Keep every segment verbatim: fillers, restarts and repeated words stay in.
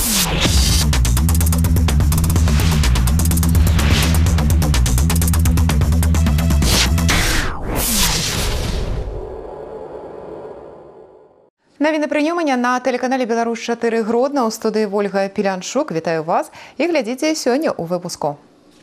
Навіны прынёмання на тэлеканале Беларусь чатыры Гродна. У студыі Вольга Пілянчук. Вітаю вас і глядзіце сёння ў выпуску.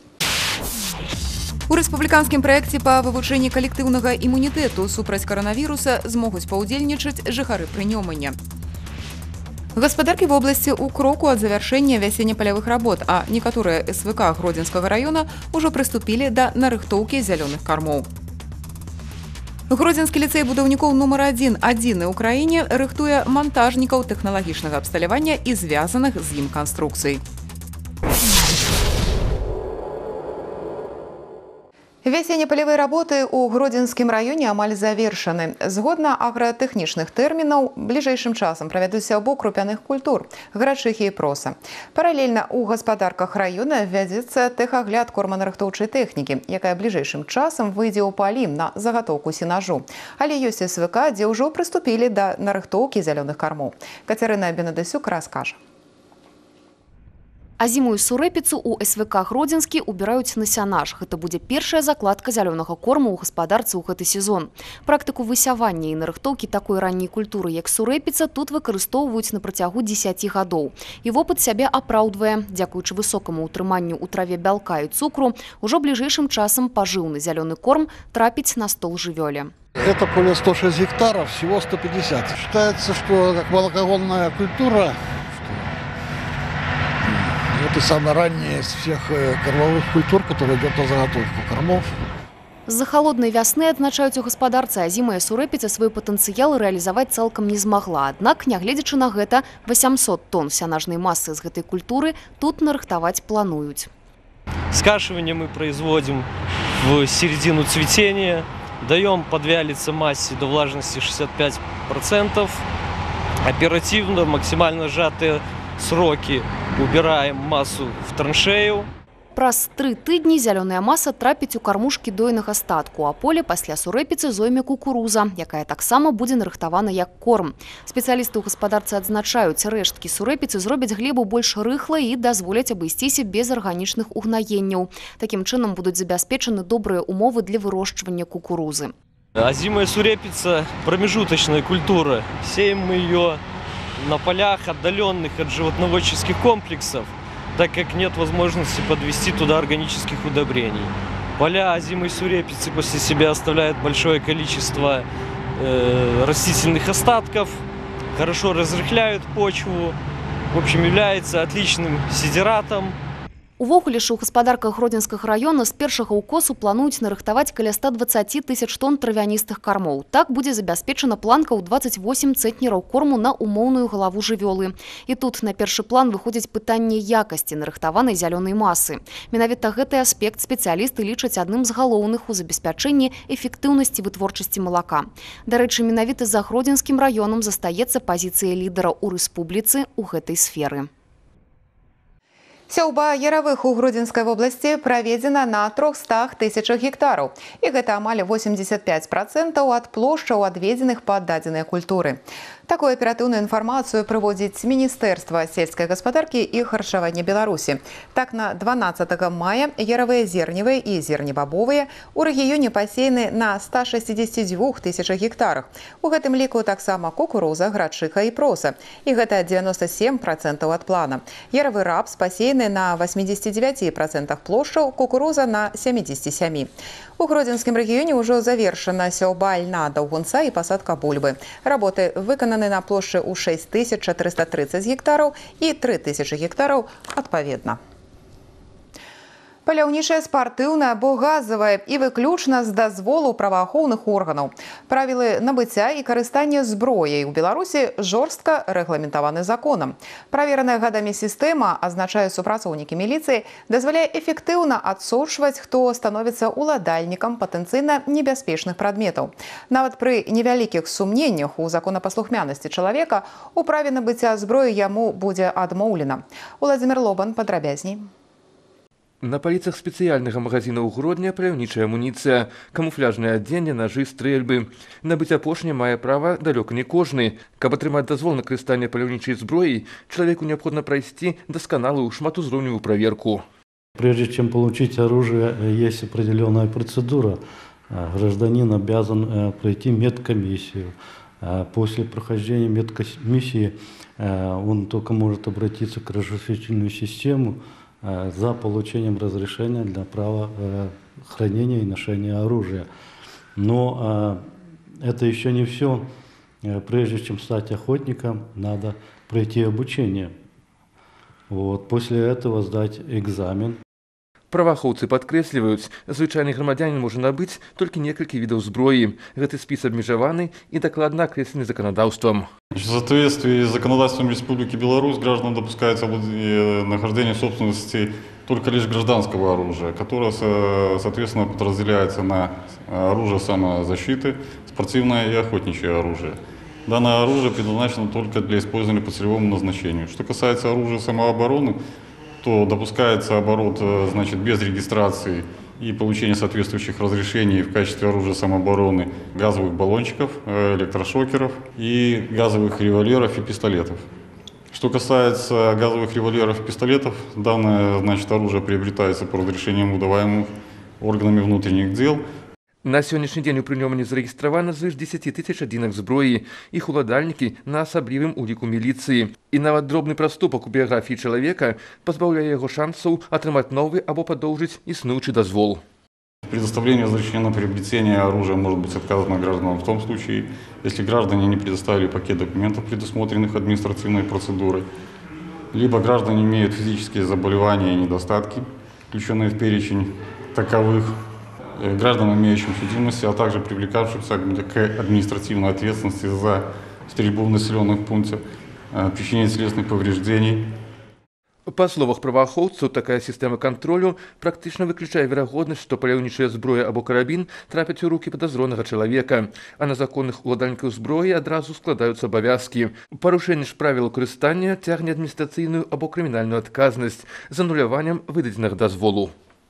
У рэспубліканскім праекце па вывучэнні калектыўнага імунітэту супраць каранавіруса змогуць паўдзельнічаць жыхары прынёмання. Гаспадаркі вобласці ў кроку ад завяршэння вясенне-палявых работ, а некаторыя эс вэ ка Гродзенскага раёна ўжо прыступілі да нарыхтоўкі зялёных кармоў. Гродзенскі ліцэй будаўнікоў нумар адзін адзіны ў краіне рыхтуе мантажнікаў тэхналагічнага абсталявання і звязаных з ім канструкцый. Вясенне-палявыя работы ў Гродзенскім раёне амаль завершаны. Згодна агратэхнічных тэрмінаў, бліжэйшым часам правядуць сяўбу крупяных культур, грачыхі і проса. Паралельна ў гаспадарках раёна вядзецца тэхагляд корманарыхтоўчай тэхнікі, якая бліжэйшым часам выйдзе ў палі на загатоўку сенажу. Але ёсць эс вэ ка, дзе ўжо прыступілі да нарыхтоўкі зялёных кармоў. Кацярына Бенадысюк раскажа. А зімую сурэпіцу ў эс вэ ка Гродзенскі убіраюць на сянаж. Гэта будзе першая закладка зялёнага корму ў гаспадарцы ў гэты сезон. Практыку высявання і нарыхтоўкі такой ранняй культуры, як сурэпіца, тут выкарыстоўваюць на працягу дзесяці гадоў. І вопыт сябе апраўдвае. Дзякуючы высокаму ўтрыманню ў траве бялка і цукру, ужо бліжэйшым часам пажыўны зялёны корм трапіць на стол жывёле. Это поле сто шесть гектаров, всего сто пятьдесят. Считается, что как молокогонная культура, это самая ранняя из всех кормовых культур, которая идет на заготовку кормов. З-за холоднай вясны, адзначаюць у гаспадарцы, азімая сурэпіца свой патэнцыял рэалізаваць цалкам не змагла. Аднак, нягледзячы на гэта, восемьсот тонн сянажнай массы з гэтай культуры тут нарыхтаваць плануюць. Скашивание мы производим в середину цветения, даем подвялиться массе до влажности шестьдесят пять процентов, оперативно, максимально сжатые сроки убираем массу в траншею. Праз тры тыдні зялёная маса трапіць у кармушкі дойнага статку, а поле пасля сурэпіцы зойме кукуруза, якая таксама будзе нарыхтавана як корм. Спецыялісты ў гаспадарцы адзначаюць, рэшткі сурэпіцы зробяць глебу больш рыхлай і дазволяць абысціся без арганічных угнаенняў. Такім чынам будуць забяспечаны добрыя умовы для вырошчвання кукурузы. Озимая сурепица – промежуточная культура. Сеем мы ее на полях, отдаленных от животноводческих комплексов, так как нет возможности подвести туда органических удобрений. Поля озимой сурепицы после себя оставляют большое количество э, растительных остатков, хорошо разрыхляют почву, в общем, является отличным сидератом. Увогуле ж у гаспадарках Гродзенскага раёна з першага ўкосу плануюць нарыхтаваць каля ста дваццаці тысяч тонн травяністых кармоў. Так будзе забяспечана планка ў дваццаць восем цэнтнераў корму на умоўную галаву жывёлы. І тут на першы план выходзіць пытанне якасці нарыхтаванай зялёнай масы. Менавіта гэты аспект спецыялісты лічаць адным з галоўных у забеспячэнні эфектыўнасці вытворчасці малака. Дарэчы, менавіта за Гродзенскім раёнам застаецца пазіцыя лідара ў рэспубліцы ў гэтай сферы. Сяўба яравых у Гродзенскай вобласці праведзена на трохстах тысячах гектараў. І гэта амаль восемьдесят пять процентов ад плошчаў, адведзеных пад дадзеныя культуры. Такую аператыўную інфармацыю прыводзіць Міністэрства сельскай гаспадаркі і харчавання Беларусі. Так, на дванаццатага мая яравыя зерневыя і зернебабовыя ў рэгіёне пасеяны на ста шестидесяти двух тысячах гектарах. У гэтым ліку таксама кукуруза, грачыха і проса. І гэта девяносто семь процентов ад плана. Яравы рапс пасеяны на восьмидесяти девяти процентах плошчаў, кукуруза на семидесяти семи. У Гродзенскім рэгіёне ўжо завершана сяўба льна, даўгунца і пасадка бульбы. Работы выкананы на плошчы ў шесть тысяч четыреста тридцать гектараў і тры тысячы гектараў адпаведна. Паляўнічая спартыўная або газавая і выключна з дазволу праваахоўных органаў. Правілы набыцця і карыстання зброяй у Беларусі жорстка рэгламентаваны законам. Правераная гадамі сістэма, азначаюць супрацоўнікі міліцыі, дазваляе эфектыўна адсочваць, хто становіцца ўладальнікам патэнцыйна небяспечных прадметаў. Нават пры невялікіх сумненнях у законапаслухмянасці чалавека у праве набыцця зброі яму будзе адмоўлена. Уладзімір Лобан падрабязней. На паліцах спецыяльнага магазіна ў Гродня паляўнічая амуніцыя, камуфляжнае адзенне, нажы, стрэльбы. Набыць апошняе мае права далёка не кожны. Каб атрымаць дазвол на карыстанне паляўнічай зброі, чалавеку неабходна прайсці дасканалую шматузроўневую праверку. Прежде чем получить оружие, есть определенная процедура. Гражданин обязан пройти медкомиссию. После прохождения медкомиссии он только может обратиться к разрешительную систему за получением разрешения для права хранения и ношения оружия. Но это еще не все. Прежде чем стать охотником, надо пройти обучение. Вот. После этого сдать экзамен. Праваахоўцы падкрэсліваюць, звычайны грамадзянін можа набыць толькі некалькі відаў зброі. Гэты спіс абмежаваны і дакладна акрэслены законодавством. В соответствии с законодательством Республики Беларусь гражданам допускается нахождение собственности только лишь гражданского оружия, которое, соответственно, подразделяется на оружие самозащиты, спортивное и охотничье оружие. Данное оружие предназначено только для использования по целевому назначению. Что касается оружия самообороны, то допускается оборот, значит, без регистрации и получения соответствующих разрешений в качестве оружия самообороны газовых баллончиков, электрошокеров и газовых револьверов и пистолетов. Что касается газовых револьверов и пистолетов, данное, значит, оружие приобретается по разрешениям, выдаваемым органами внутренних дел. На сённяшні дзень у прынёмні зарэгістравана звыш дзесяці тысяч адзінак зброі. Іх уладальнікі на асаблівым уліку міліцыі. І нават дробны праступак у біяграфіі чалавека пазбаўляе яго шансаў атрымаць новы або падоўжыць існуючы дазвол. Предоставление разрешения на приобретение оружия может быть отказано гражданам в том случае, если граждане не предоставили пакет документов, предусмотренных административной процедурой, либо граждане имеют физические заболевания и недостатки, включенные в перечень таковых, гражданам, имеющим судимости, а также привлекавшимся к административной ответственности за стрельбу в населенных пунктах, причинение телесных повреждений. Па словах праваахоўцаў, такая сістэма кантролю практычна выключае верагоднасць, што паляўнічая зброя або карабін трапяць у рукі падазронага чалавека, а на законных уладальнікаў зброі адразу складаюцца абавязкі. Парушэнне ж правілаў карыстання цягне адміністрацыйную або крымінальную адказнасць з ануляваннем выдадзенага дазволу.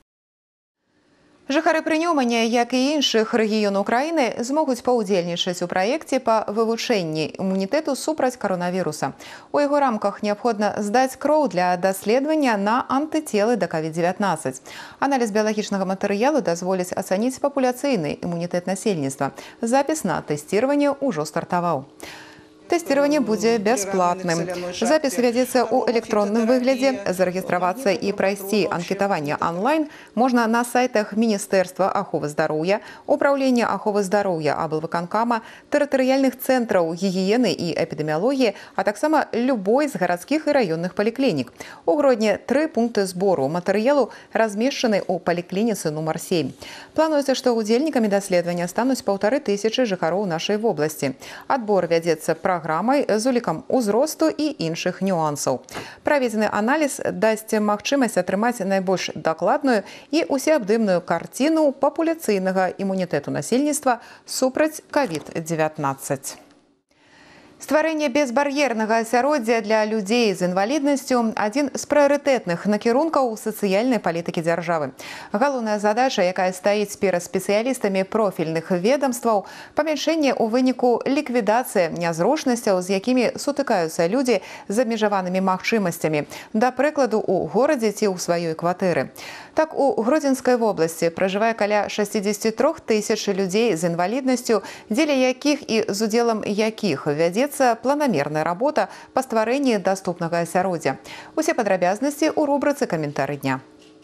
Жыхары Прынёмання, як і іншых рэгіёнаў краіны, змогуць паўдзельнічаць у праекце па вывучэнні імунітэту супраць каронавіруса. У яго рамках неабходна здаць кроў для даследавання на антыцелы да ковід дзевятнаццаць. Аналіз біялагічнага матэрыялу дазволіць ацаніць папуляцыйны імунітэт насельніцтва. Запіс на тэсціраванне ўжо стартаваў. Тэсціраванне будзе бясплатным. Запіс вядзецца ў электронным выглядзе. Зарэгістравацца і прайсці анкетаванне онлайн можна на сайтах Міністэрства аховы здароўя, Управлення аховы здароўя аблвыканкама, тэрытарыяльных цэнтраў гігіены і эпідэміялогіі, а таксама любой з гарадскіх і раённых паліклінік. У Гродні тры пункты збору матэрыялу размешчаны ў паліклініцы нумар сем. Плануецца, што удзельнікамі даследавання стануць паўтары тысячы жыхароў нашай вобласці. Адбор вядзецца праграмай з улікам узросту і іншых нюансаў. Праведзены аналіз дасць магчымасць атрымаць найбольш дакладную і усеабдымную карціну папуляцыйнага імунітэту насельніцтва супраць ковід дзевятнаццаць. Стварэнне безбар'ернага асяроддзя для людзей з інваліднасцю – адзін з прыярытэтных накірункаў сацыяльнай палітыкі дзяржавы. Галоўная задача, якая стаіць перад спецыялістамі профільных ведамстваў – памяншэнне ў выніку ліквідацыі нязручнасцяў, з якімі сутыкаюцца людзі з абмежаванымі магчымасцямі, да прыкладу, у горадзе ці ў сваёй кватэры. Так, у Гродзенскай вобласці пражывае каля шасцідзесяці трох тысяч людзей з інваліднасцю, дзеля якіх і з удзелам якіх вядзецца планамерная работа па стварэнні даступнага асяроддзя. Усе падрабязнасці ў рубрыцы «Каментары дня».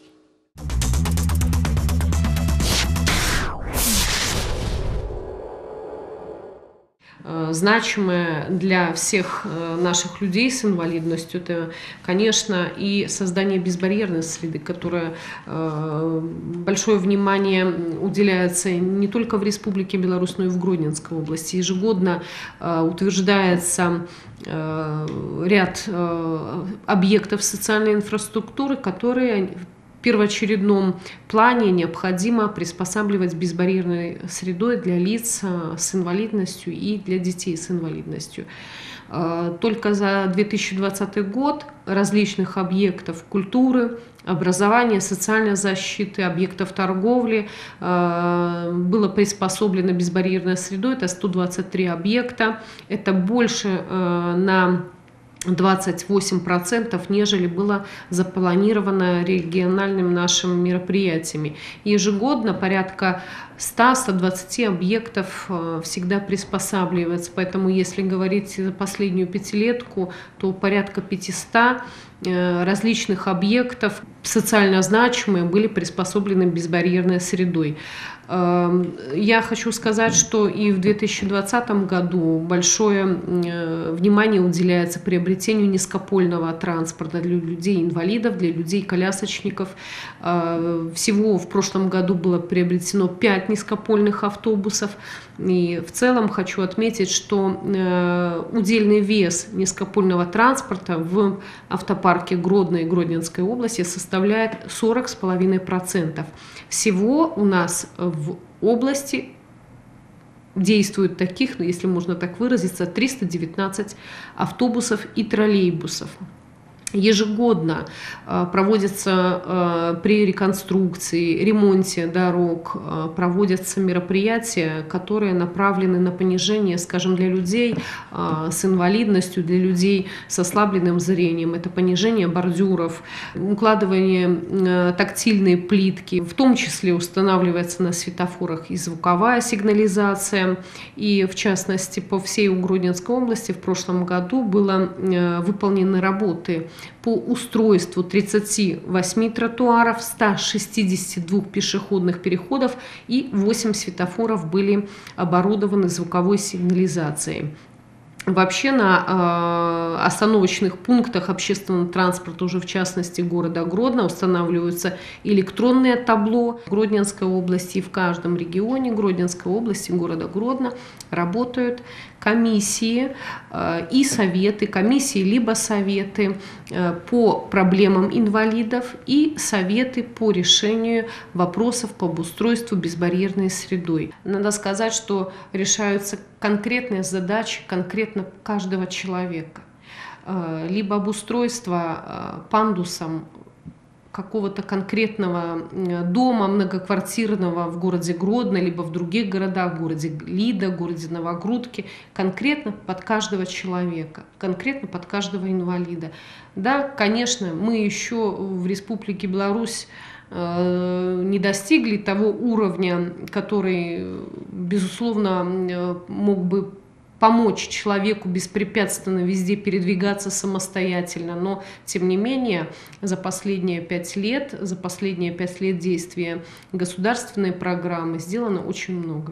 Значимое для всех наших людей с инвалидностью, это, конечно, и создание безбарьерной среды, которая большое внимание уделяется не только в Республике Беларусь, но и в Гродненской области. Ежегодно утверждается ряд объектов социальной инфраструктуры, которые в первоочередном плане необходимо приспосабливать безбарьерной средой для лиц с инвалидностью и для детей с инвалидностью. Только за две тысячи двадцатый год различных объектов культуры, образования, социальной защиты, объектов торговли. Было приспособлено безбарьерной средой, это сто двадцать три объекта, это больше на двадцать восемь процентов, нежели было запланировано региональными нашими мероприятиями. Ежегодно порядка ста — ста двадцати объектов всегда приспосабливается, поэтому если говорить за последнюю пятилетку, то порядка пятисот различных объектов социально значимые были приспособлены безбарьерной средой. Я хочу сказать, что и в две тысячи двадцатом году большое внимание уделяется приобретению низкопольного транспорта для людей-инвалидов, для людей-колясочников. Всего в прошлом году было приобретено пять низкопольных автобусов. И в целом хочу отметить, что удельный вес низкопольного транспорта в автопарке Гродно и Гродненской области составляет сорок с половиной процентов. Всего у нас в области действует таких, если можно так выразиться, триста девятнадцать автобусов и троллейбусов. Ежегодно проводятся при реконструкции, ремонте дорог, проводятся мероприятия, которые направлены на понижение, скажем, для людей с инвалидностью, для людей с ослабленным зрением. Это понижение бордюров, укладывание тактильной плитки, в том числе устанавливается на светофорах и звуковая сигнализация. И в частности по всей Гродненской области в прошлом году было выполнены работы по устройству тридцати восьми тротуаров, ста шестидесяти двух пешеходных переходов и восемь светофоров были оборудованы звуковой сигнализацией. Вообще на э, остановочных пунктах общественного транспорта, уже в частности города Гродно, устанавливаются электронные табло. В Гродненской области и в каждом регионе Гродненской области города Гродно работают комиссии э, и советы, комиссии либо советы э, по проблемам инвалидов и советы по решению вопросов по обустройству безбарьерной средой. Надо сказать, что решаются конкретные задачи конкретно каждого человека. Э, либо обустройство э, пандусом какого-то конкретного дома многоквартирного в городе Гродно, либо в других городах, в городе Лида, в городе Новогрудке, конкретно под каждого человека, конкретно под каждого инвалида. Да, конечно, мы еще в Республике Беларусь э, не достигли того уровня, который, безусловно, мог бы помочь человеку беспрепятственно везде передвигаться самостоятельно. Но, тем не менее, за последние пять лет, за последние пять лет действия государственной программы сделано очень много.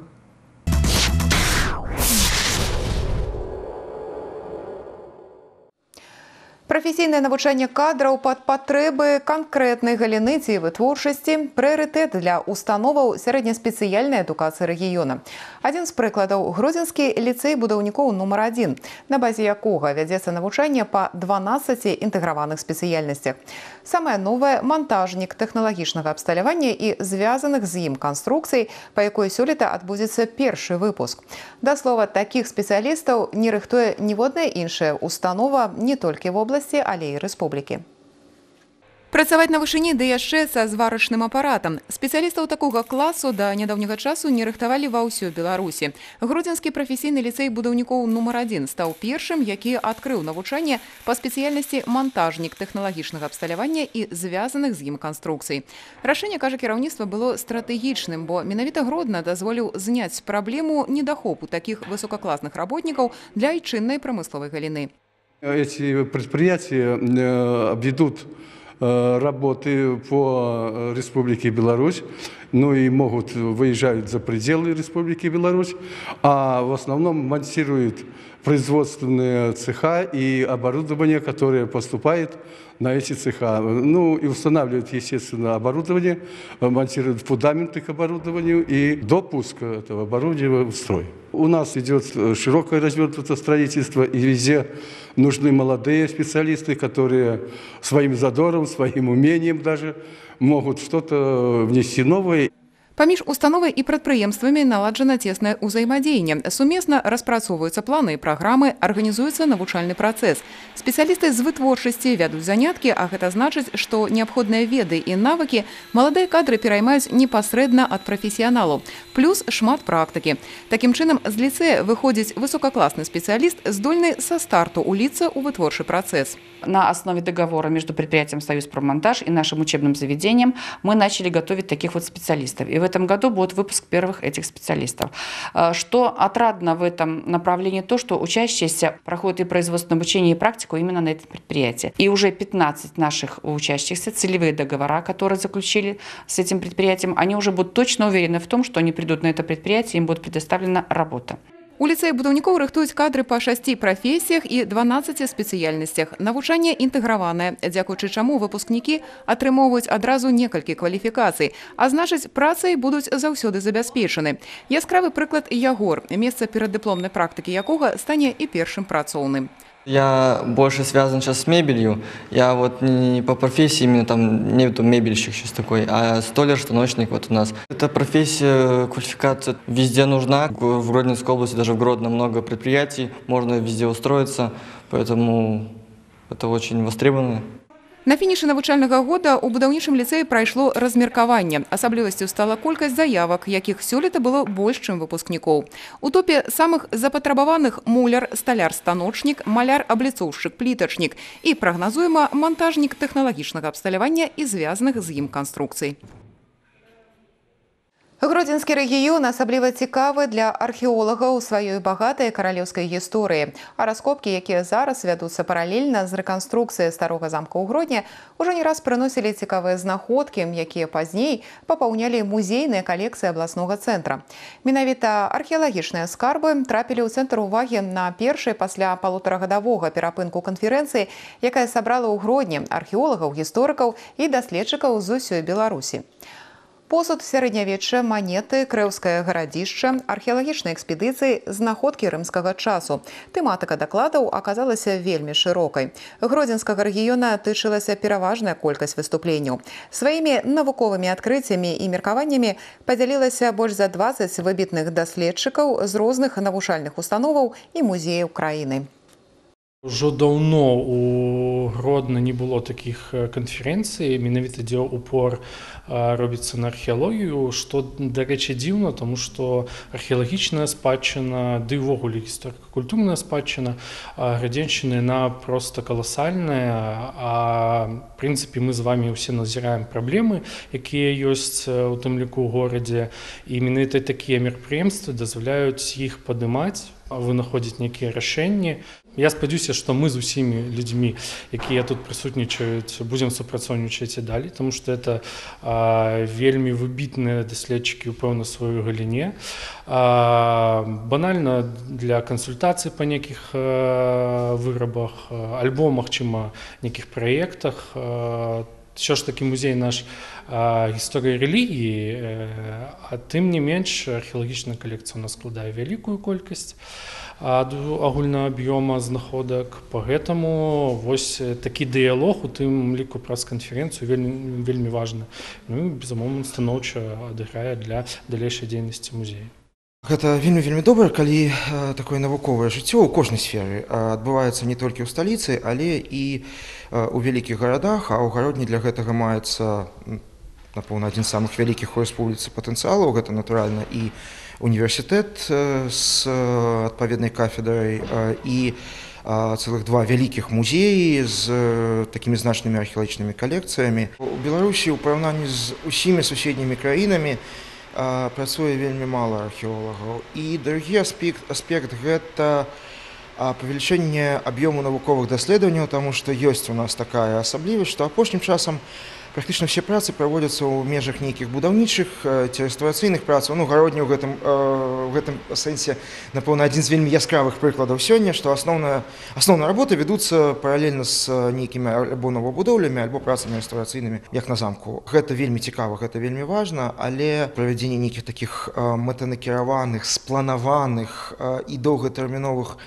Прафесійнае навучанне кадраў пад патрэбы канкрэтнай галіны ці вытворчасці – прыярытэт для установаў сярэднеспецыяльнай адукацыі рэгіёна. Адзін з прыкладаў – Гродзенскі ліцэй будаўнікоў нумар адзін, на базе якога вядзецца навучанне па дванаццаці інтэграваных спецыяльнасцях. Самае новае – монтажнік тэхналагічнага абсталявання і звязаных з ім канструкцый, па якой сёлета адбудзецца першы выпуск. Да слова, такіх спецыялістаў не рыхтуе ніводная іншая установа не толькі в обласці, але і рэспублікі. Працаваць на вышыні, ды яшчэ са зварачным апаратам. Спецыялістаў такога класу да нядаўняга часу не рыхтавалі ва ўсёй Беларусі. Гродзенскі прафесійны ліцэй будаўнікоў нумар адзін стаў першым, які адкрыў навучанне па спецыяльнасці монтажнік тэхналагічнага абсталявання і звязаных з ім канструкцый. Рашэнне, кажа кіраўніцтва, было стратэгічным, бо менавіта Гродно дазволіў зняць праблему недахопу такіх высокакласных работнікаў для айчыннай прамысловай галіны. Эти предприятия обведут работы по Республике Беларусь, ну и могут выезжать за пределы Республики Беларусь, а в основном монтируют производственные цеха и оборудование, которое поступает на эти цеха. Ну и устанавливают, естественно, оборудование, монтируют фундаменты к оборудованию и допуск этого оборудования в строй. У нас идет широкое развертое строительство, и везде нужны молодые специалисты, которые своим задором, своим умением даже могут что-то внести новое. Паміж установай і прадпрыемствамі наладжана цеснае ўзаемадзеянне. Сумесна распрацоўваюцца планы і праграмы, арганізуецца навучальны працэс. Спецыялісты з вытворчасці вядуць заняткі, а гэта значыць, што неабходныя веды і навыкі маладыя кадры пераймаюць непасрэдна ад прафесіяналаў. Плюс шмат практыкі. Такім чынам, з ліцэя выходзіць высокакласны спецыяліст, здольны са старту уліцца ў вытворчы працэс. На основе договора между предприятием «Союзпроммонтаж» и нашим учебным заведением мы начали готовить таких вот специалистов. И в этом году будет выпуск первых этих специалистов. Что отрадно в этом направлении то, что учащиеся проходят и производственное обучение, и практику именно на этом предприятии. И уже пятнадцать наших учащихся, целевые договора, которые заключили с этим предприятием, они уже будут точно уверены в том, что они придут на это предприятие, им будет предоставлена работа. У ліцэі будаўнікоў рыхтуюць кадры па шасці прафесіях і дванаццаці спецыяльнасцях. Навучанне інтэграванае, дзякуючы чаму выпускнікі атрымоўваюць адразу некалькі кваліфікацый, а значыць, працай будуць заўсёды забяспечаны. Яскравы прыклад Ягор, месца пераддыпломнай практыкі якога стане і першым працоўным. Я больше связан сейчас с мебелью. Я вот не по профессии, именно там нету мебельщик сейчас такой, а столяр, станочник вот у нас. Эта профессия, квалификация везде нужна. В Гродненской области, даже в Гродно много предприятий, можно везде устроиться, поэтому это очень востребовано. На фінішы навучальнага года ў будаўнічым ліцэі прайшло размеркаванне. Асаблівасцю стала колькасць заявак, якіх сёлета было больш, чым выпускнікоў. У топе самых запатрабаваных муляр, сталяр-станочнік, маляр-абліцоўшчык, плітачнік і прагназуема монтажнік тэхналагічнага абсталявання і звязаных з ім канструкцый. Гродзенскі рэгіён асабліва цікавы для археолагаў сваёй багатай каралеўскай гісторыі. А раскопкі, якія зараз вядуцца паралельна з рэканструкцыяй старога замка ў Гродні, ужо не раз прыносілі цікавыя знаходкі, якія пазней папаўнялі музейныя калекцыі абласнога цэнтра. Менавіта археалагічныя скарбы трапілі ў цэнтр увагі на першай пасля палутарагадавога перапынку канферэнцыі, якая сабрала ў Гродні археолагаў, гісторыкаў і даследчыкаў з усёй Беларусі. Посуд сярэднявечча, манеты, крэўскае гарадзішча, археалагічныя экспедыцыі, знаходкі рымскага часу. Тэматыка дакладаў аказалася вельмі шырокай. Гродзенскага рэгіёна тычылася пераважная колькасць выступленняў. Сваімі навуковымі адкрыццямі і меркаваннямі падзялілася больш за дваццаць выбітных даследчыкаў з розных навучальных установаў і музеяў краіны. Уже давно у Гродно не было таких конференций, менавіта дзе упор робіцца на археалогію, што, дарэчы, дзіўна, тому што археалагічная спадчына, ды ўвогуле гісторыка-культурная спадчына Градзеншчыны, яна проста каласальная, а в прынцыпе мы з вами ўсе назіраем праблемы, якія ёсць у тым ліку ў горадзе, і менавіта такія мерапрыемствы дазваляюць іх падымаць, вынаходзіць нейкія рашэнні. Я спадзяюся, што мы з усімі людзьмі, якія тут прысутнічаюць, будзем супрацоўнічаць і далей, тому што это а, вельмі выбітныя даследчыкі ў пэўнай сваёй галіне. А, банальна для кансультацый па нейкіх вырабах, альбо, магчыма, нейкіх праектах. Що ж таки музей наш а, гісторыі рэлігіі, а тым не менш археалагічная калекцыя у нас складае вялікую колькасць ад агульнага аб'ёма знаходак. Поэтому вось такі дыялог у тым ліку праз канферэнцыю вельмі, вельмі важны. Ну і, безумоўна, станоўча адыграе для далейшай дзейнасці музея. Гэта вельмі вельмі добра, калі э, такое навуковае жыццё ў кожнай сферы э, адбываецца не толькі ў сталіцы, але і э, у вялікіх гарадах, а ў Гродні для гэтага маецца, напэўна, адзін з самых вялікіх у рэспубліцы патэнцыялаў. Гэта, натуральна, і універсітэт э, з э, адпаведнай кафедрай э, і э, цэлых два вялікіх музеі з э, такімі значнымі археалагічнымі калекцыямі. У Беларусі ў параўнанні з усімі суседнімі краінамі працуе вельмі мала археолагаў. І другі аспект, аспект гэта павелічэнне аб'ёму навуковых даследаванняў, таму што ёсць у нас такая асаблівасць, што апошнім часам практычна все працы праводзяцца ў межах нейкіх будаўнічых ці рэстаўрацыйных працаў. Ну, Гародні ў гэтым, в гэтым сэнсе, напэўна, адзін з вельмі яскравых прыкладаў сёння, што асноўная, асноўная работа вядуцца паралельна з нейкімі альбо новабудоўлямі, альбо працамі рэстаўрацыйнымі, як на замку. Гэта вельмі цікава, гэта вельмі важна, але правядзенне нейкіх такіх мэтанакіраваных, спланаваных і доўгатэрміновых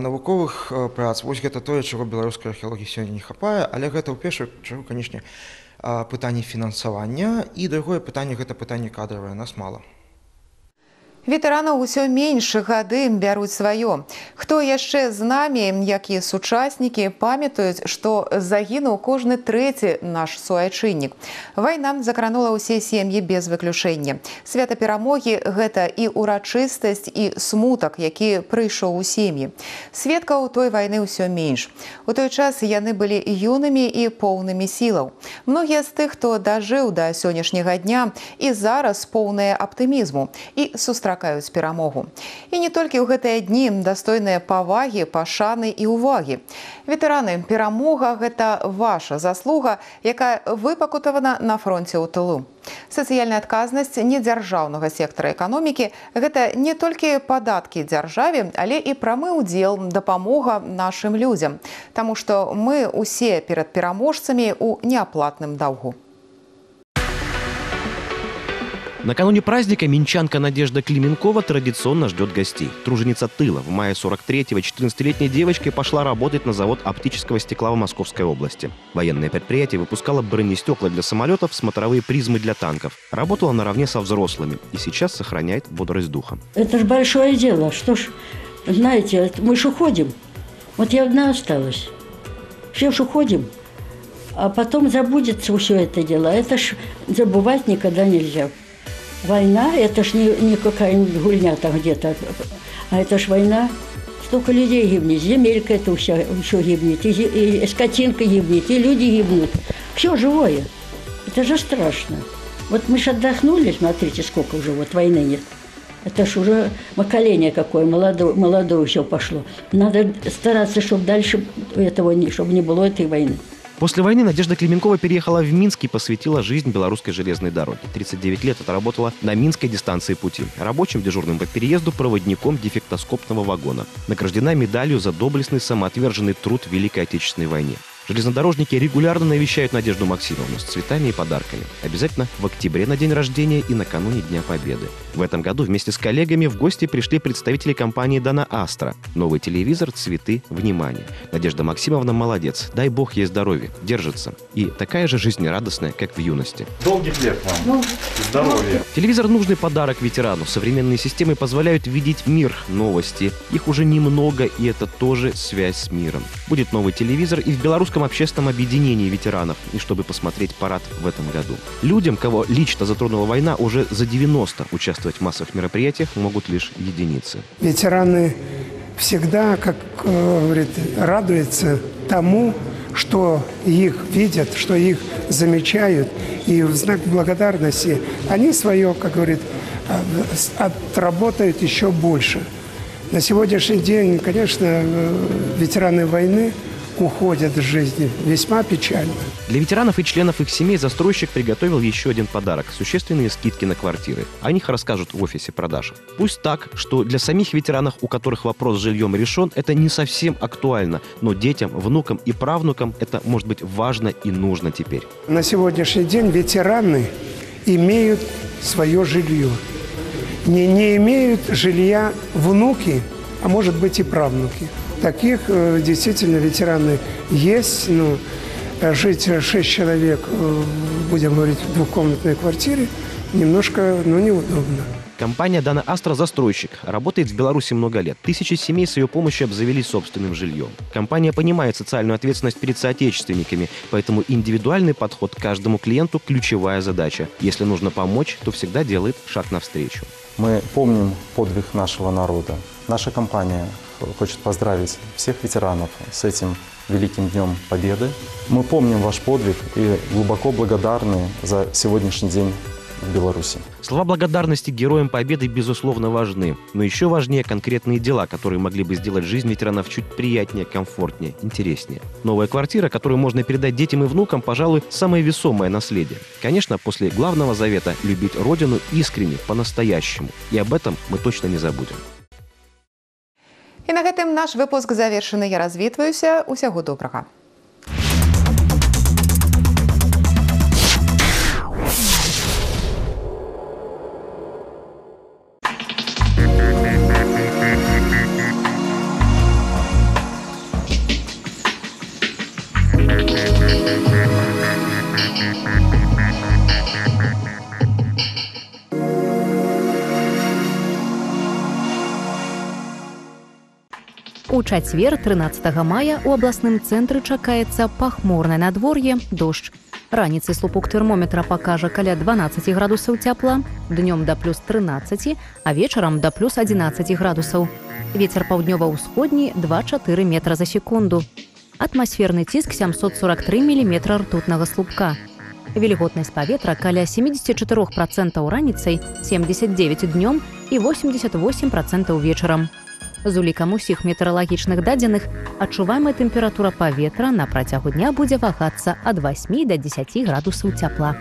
навуковых прац, вось гэта тое, чаго беларускай археалогіі сёння не хапае, але гэта ў першую чаргу, канешне, пытанне фінансавання, і другое пытанне гэта пытанне кадравае, нас мала. Ветэранаў усё менш, гады бяруць сваё. Хто яшчэ з намі, як і сучаснікі, памятаюць, што загінуў кожны трэці наш суайчыннік. Вайна закранула ўсе сем'і без выключэння. Свята перамогі – гэта і урачыстасць, і смутак, які прыйшоў у сем'і. Сведкаў той вайны ўсё менш. У той час яны былі юнымі і поўнымі сілаў. Многія з тых, хто дажыў да сённяшняга дня, і зараз поўныя аптымізму і сустракаюць перамогу. І не толькі ў гэтыя дні дастойныя павагі, пашаны і ўвагі. Ветэраны, перамога – гэта ваша заслуга, якая выпакутавана на фронце ў тылу. Сацыяльная адказнасць недзяржаўнага сектара эканомікі – гэта не толькі падаткі дзяржаве, але і прамы ўдзел, дапамога нашым людзям. Таму што мы ўсе перад пераможцамі ў неаплатным даўгу. Накануне праздника минчанка Надежда Клименкова традиционно ждет гостей. Труженица тыла. В мае сорок третьего четырнадцатилетней девочкой пошла работать на завод оптического стекла в Московской области. Военное предприятие выпускало бронестекла для самолетов, смотровые призмы для танков. Работала наравне со взрослыми и сейчас сохраняет бодрость духа. Это же большое дело. Что ж, знаете, мы ж уходим. Вот я одна осталась. Все ж уходим. А потом забудется все это дело. Это ж забывать никогда нельзя. Война – это ж не, не какая-нибудь гульня там где-то, а это ж война. Столько людей гибнет, земелька это все, все гибнет, и, и скотинка гибнет, и люди гибнут. Все живое. Это же страшно. Вот мы ж отдохнули, смотрите, сколько уже вот войны нет. Это ж уже поколение какое, молодое, молодое все пошло. Надо стараться, чтобы дальше этого не, чтобы не было этой войны. После войны Надежда Клименкова переехала в Минск и посвятила жизнь белорусской железной дороге. тридцать девять лет отработала на Минской дистанции пути. Рабочим дежурным по переезду, проводником дефектоскопного вагона. Награждена медалью за доблестный самоотверженный труд в Великой Отечественной войне. Железнодорожники регулярно навещают Надежду Максимовну с цветами и подарками. Обязательно в октябре на день рождения и накануне Дня Победы. В этом году вместе с коллегами в гости пришли представители компании «Дана Астра». Новый телевизор, цветы, внимание. Надежда Максимовна молодец. Дай бог ей здоровья. Держится. И такая же жизнерадостная, как в юности. Долгих лет вам. Здоровья. Телевизор – нужный подарок ветерану. Современные системы позволяют видеть мир, новости. Их уже немного, и это тоже связь с миром. Будет новый телевизор и в белорусском общественном объединении ветеранов, и чтобы посмотреть парад в этом году. Людям, кого лично затронула война, уже за девяносто участвовать в массовых мероприятиях могут лишь единицы. Ветераны всегда, как э, говорит, радуются тому, что их видят, что их замечают, и в знак благодарности они свое, как говорит, отработают еще больше. На сегодняшний день, конечно, ветераны войны уходят из жизни. Весьма печально. Для ветеранов и членов их семей застройщик приготовил еще один подарок – существенные скидки на квартиры. О них расскажут в офисе продаж. Пусть так, что для самих ветеранов, у которых вопрос с жильем решен, это не совсем актуально, но детям, внукам и правнукам это может быть важно и нужно теперь. На сегодняшний день ветераны имеют свое жилье. Не, не имеют жилья внуки, а может быть и правнуки. Таких э, действительно ветераны есть, но жить шесть человек, э, будем говорить, в двухкомнатной квартире немножко, ну, неудобно. Компания «Дана Астра» – застройщик. Работает в Беларуси много лет. Тысячи семей с ее помощью обзавелись собственным жильем. Компания понимает социальную ответственность перед соотечественниками, поэтому индивидуальный подход к каждому клиенту – ключевая задача. Если нужно помочь, то всегда делает шаг навстречу. Мы помним подвиг нашего народа. Наша компания хочет поздравить всех ветеранов с этим великим Днем Победы. Мы помним ваш подвиг и глубоко благодарны за сегодняшний день в Беларуси. Слова благодарности героям Победы безусловно важны, но еще важнее конкретные дела, которые могли бы сделать жизнь ветеранов чуть приятнее, комфортнее, интереснее. Новая квартира, которую можно передать детям и внукам, пожалуй, самое весомое наследие. Конечно, после главного завета – любить Родину искренне, по-настоящему. И об этом мы точно не забудем. І на гэтым наш выпуск завершаны. Я развітваюся. Усяго добрага. У чацвер, трынаццатага мая, у абласным цэнтры чакаецца пахмурнае надвор'е, дождж. Раніцай слупок тэрмометра пакажа каля дванаццаці градусаў цяпла, днём да плюс трынаццаці, а вечарам да плюс адзінаццаці градусаў. Вецер паўднёва-ўсходні два-чатыры метра за секунду. Атмасферны ціск сямсот сорок тры міліметра ртутнага слупка. Вільготнасць паветра каля семьдесят четыре процента раніцай, семьдесят девять днём і восемьдесят восемь процентов вечарам. З улікам усіх метэаралагічных дадзеных адчуваемая тэмпература паветра на працягу дня будзе вагацца ад восьмі да дзесяці градусаў цяпла.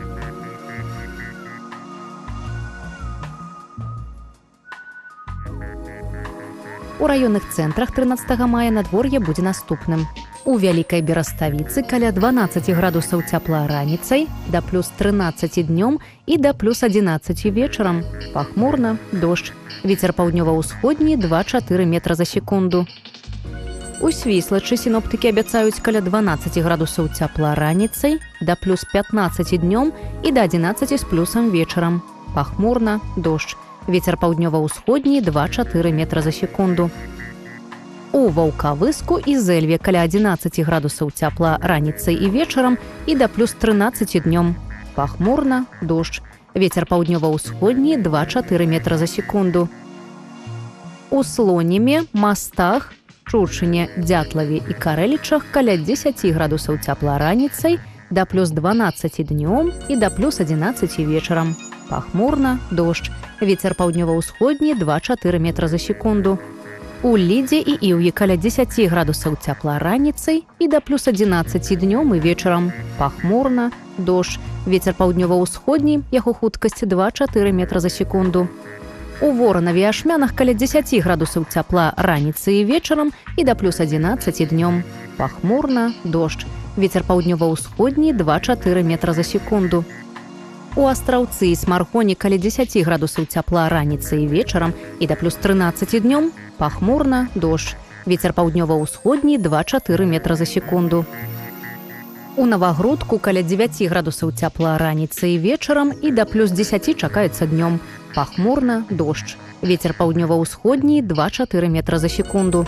У раённых цэнтрах трынаццатага мая надвор'е будзе наступным. У Вялікай Бераставіцы каля дванаццаці градусаў цяпла раніцай, да плюс трынаццаці днём і да плюс адзінаццаці вечарам. Пахмурна, дождж. Вецер паўднёва-ўсходні два-чатыры метра за секунду. У Свіслачы сіноптыкі абяцаюць каля дванаццаці градусаў цяпла раніцай, да плюс пятнаццаці днём і да адзінаццаці з плюсам вечарам. Пахмурна, дождж. Вецер паўднёва-ўсходні два-чатыры метра за секунду. У Ваўкавыску і Зэльве каля адзінаццаці градусаў цяпла раніцай і вечарам і да плюс трынаццаці днём. Пахмурна, дождж. Вецер паўднёва-ўсходні два-чатыры метра за секунду. У Слоніме, Мастах, Чучыне, Дзятлаве і Карэлічах каля дзесяці градусаў цяпла раніцай, да плюс дванаццаці днём і да плюс адзінаццаці вечарам. Пахмурна, дождж. Вецер паўднёва-ўсходні два-чатыры метра за секунду. У Лідзе і Іўі каля дзесяці градусаў цяпла раніцай і да плюс адзінаццаці днём і вечарам. Пахмурна, дождж. Вецер паўднёва-ўсходні, яго хуткасць два-чатыры метра за секунду. У Воранаве і Ашмянах каля дзесяці градусаў цяпла раніцай і вечарам і да плюс адзінаццаці днём. Пахмурна, дождж. Вецер паўднёва-ўсходні два-чатыры метра за секунду. У Астраўцы і Смаргоне каля дзесяці градусаў цяпла раніцай і вечарам і да плюс трынаццаці днём. Пахмурна, дождж. Вецер паўднёва-ўсходні два-чатыры метра за секунду. У Навагрудку каля дзевяці градусаў цяпла раніцай і вечарам і да плюс дзесяці чакаецца днём. Пахмурна, дождж. Вецер паўднёва-ўсходні два-чатыры метра за секунду.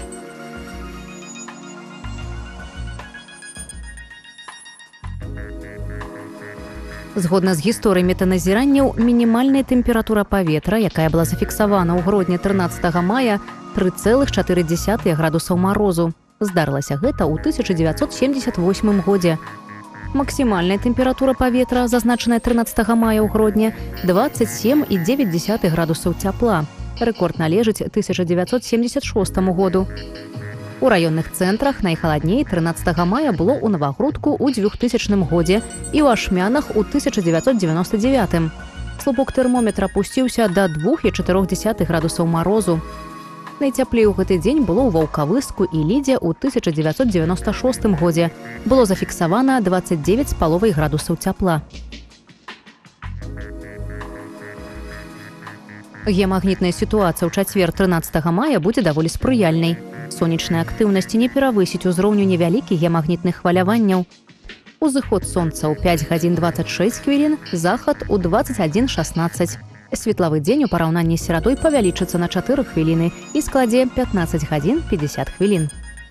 Згодна з гісторыяй метаназіранняў, мінімальная тэмпература паветра, якая была зафіксавана ў грудні трынаццатага мая, тры цэлых чатыры дзесятых градусаў марозу. Здарылася гэта ў тысяча дзевяцьсот семьдесят восьмым годзе. Максімальная тэмпература паветра, зазначаная трынаццатага мая ў грудні, двадцать семь і девять десятых градусаў цяпла. Рэкорд належыць тысяча дзевяцьсот семьдесят шостаму году. У раённых цэнтрах найхаладней трынаццатага мая было ў Навагрудку ў двухтысячным годзе і ў Ашмянах у тысяча дзевяцьсот девяносто девятым. Слупок тэрмометра апусціўся да двух і чатырох дзесятых градусаў марозу. Найцяплей у гэты дзень было ў Ваўкавыску і Лідзе ў тысяча дзевяцьсот девяносто шостым годзе. Было зафіксавана двадцать девять з паловай градусаў цяпла. Геамагнітная сітуацыя ў чацвер трынаццатага мая будзе даволі спрыяльнай. Сонечная актыўнасць не перавысіць узроўню невялікіх геамагнітных хваляванняў. Узыход сонца ў пяць гадзін двадцать шесть хвілін, захад у двадцать один шестнадцать. Светлавы дзень у параўнанні з серадой павялічыцца на чатыры хвіліны і складзе пятнадцать гадзін пятьдесят хвілін.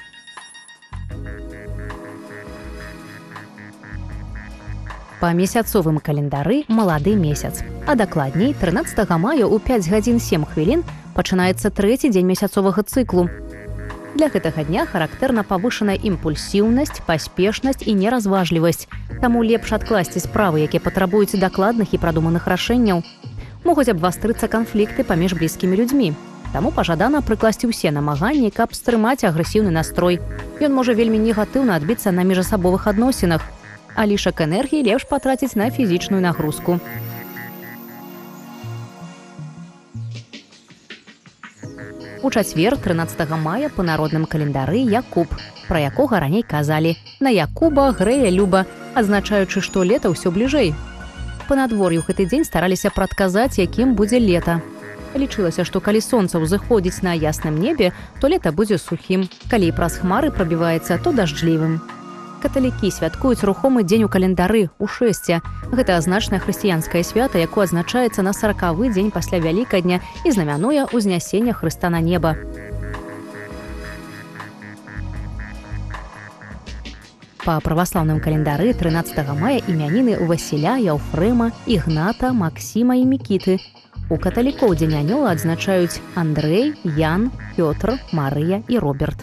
Па месяцовым календары малады месяц. А дакладней, трынаццатага мая ў пяць гадзін сем хвілін пачынаецца трэці дзень месяцовага цыклу. Для гэтага дня характэрна павышаная імпульсіўнасць, паспешнасць і неразважлівасць. Таму лепш адкласці справы, якія патрабуюць дакладных і прадуманых рашэнняў. Могуць абвастрыцца канфлікты паміж блізкімі людзьмі. Таму пажадана прыкласці ўсе намаганні, каб стрымаць агрэсіўны настрой. Ён можа вельмі негатыўна адбіцца на міжасабовых адносінах. А лішак энергіі лепш патраціць на фізічную нагрузку. У чацвер трынаццатага мая па народным календары Якуб, пра якога раней казалі: «На Якуба грэе люба», азначаючы, што лета ўсё бліжэй. Па надвор'ю гэты дзень стараліся прадказаць, якім будзе лета. Лічылася, што калі сонца ўзыходзіць на ясным небе, то лета будзе сухім, калі праз хмары прабіваецца, то дажджлівым. Каталікі святкуюць рухомы дзень у календары у шэсце. Гэта значнае хрысціянскае свята, якое адзначаецца на саракавы дзень пасля Вялікадня і знамянуе ўзнясення Хрыста на неба. Па праваслаўным календары трынаццатага мая імяніны ў Васіля, Яўфрэма, Ігната, Максіма і Мікіты. У каталікоў дзень анёла адзначаюць Андрэй, Ян, Пётр, Марыя і Роберт.